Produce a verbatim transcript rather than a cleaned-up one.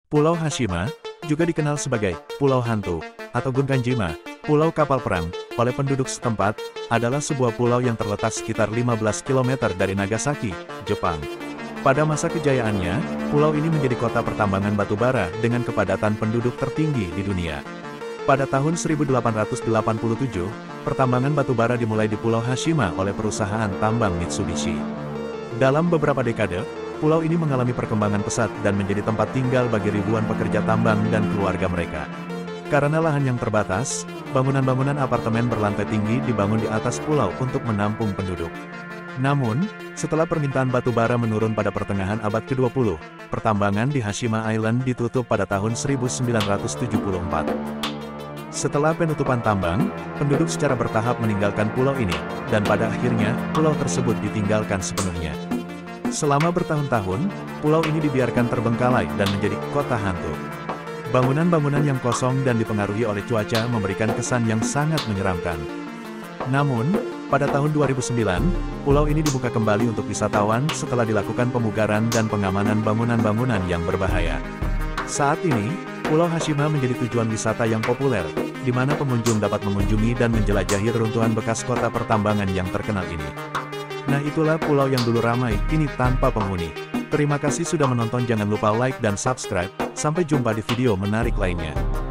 Pulau Hashima, juga dikenal sebagai Pulau Hantu, atau Gunkanjima, Pulau Kapal Perang, oleh penduduk setempat, adalah sebuah pulau yang terletak sekitar lima belas kilometer dari Nagasaki, Jepang. Pada masa kejayaannya, pulau ini menjadi kota pertambangan batu bara dengan kepadatan penduduk tertinggi di dunia. Pada tahun seribu delapan ratus delapan puluh tujuh, pertambangan batu bara dimulai di Pulau Hashima oleh perusahaan tambang Mitsubishi. Dalam beberapa dekade, pulau ini mengalami perkembangan pesat dan menjadi tempat tinggal bagi ribuan pekerja tambang dan keluarga mereka. Karena lahan yang terbatas, bangunan-bangunan apartemen berlantai tinggi dibangun di atas pulau untuk menampung penduduk. Namun, setelah permintaan batu bara menurun pada pertengahan abad kedua puluh, pertambangan di Hashima Island ditutup pada tahun seribu sembilan ratus tujuh puluh empat. Setelah penutupan tambang, penduduk secara bertahap meninggalkan pulau ini, dan pada akhirnya, pulau tersebut ditinggalkan sepenuhnya. Selama bertahun-tahun, pulau ini dibiarkan terbengkalai dan menjadi kota hantu. Bangunan-bangunan yang kosong dan dipengaruhi oleh cuaca memberikan kesan yang sangat menyeramkan. Namun, pada tahun dua ribu sembilan, pulau ini dibuka kembali untuk wisatawan setelah dilakukan pemugaran dan pengamanan bangunan-bangunan yang berbahaya. Saat ini, Pulau Hashima menjadi tujuan wisata yang populer, di mana pengunjung dapat mengunjungi dan menjelajahi reruntuhan bekas kota pertambangan yang terkenal ini. Nah, itulah pulau yang dulu ramai, kini tanpa penghuni. Terima kasih sudah menonton, jangan lupa like dan subscribe. Sampai jumpa di video menarik lainnya.